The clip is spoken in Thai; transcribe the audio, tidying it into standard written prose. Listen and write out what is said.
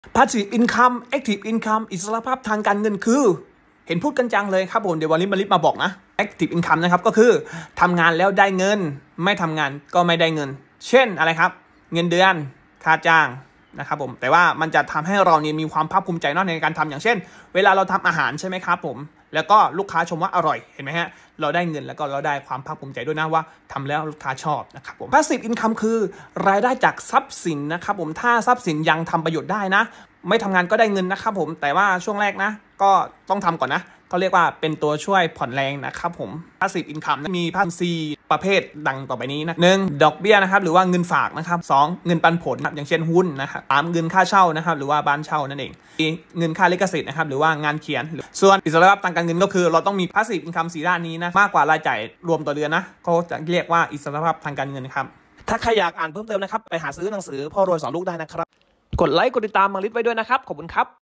passive income active income อิสรภาพทางการเงินคือเห็นพูดกันจังเลยครับผมเดี๋ยววันนี้มาลิมาบอกนะ active income นะครับก็คือทำงานแล้วได้เงินไม่ทำงานก็ไม่ได้เงินเช่นอะไรครับเงินเดือนค่าจ้างนะครับผมแต่ว่ามันจะทำให้เราเนี่ยมีความภาคภูมิใจในการทำอย่างเช่นเวลาเราทำอาหารใช่ไหมครับผมแล้วก็ลูกค้าชมว่าอร่อยเห็นไหมฮะเราได้เงินแล้วก็เราได้ความภาคภูมิใจด้วยนะว่าทำแล้วลูกค้าชอบนะครับผม passive income คือรายได้จากทรัพย์สินนะครับผมถ้าทรัพย์สินยังทำประโยชน์ได้นะไม่ทำงานก็ได้เงินนะครับผมแต่ว่าช่วงแรกนะก็ต้องทำก่อนนะเขาเรียกว่าเป็นตัวช่วยผ่อนแรงนะครับผม passive income มี4ประเภทดังต่อไปนี้นะ1ดอกเบี้ยนะครับหรือว่าเงินฝากนะครับ2เงินปันผลอย่างเช่นหุ้นนะครับ3เงินค่าเช่านะครับหรือว่าบ้านเช่านั่นเองเงินค่าลิขสิทธิ์นะครับหรือว่างานเขียนส่วนอิสรภาพทางการเงินก็คือเราต้องมี passive income 4ด้านนี้นะมากกว่ารายจ่ายรวมต่อเดือนนะเขาจะเรียกว่าอิสรภาพทางการเงินครับถ้าใครอยากอ่านเพิ่มเติมนะครับไปหาซื้อหนังสือพ่อรวยสอนลูกได้นะครับกดไลค์กดติดตามมังลิศไว้ด้วยนะครับขอบคุณครับ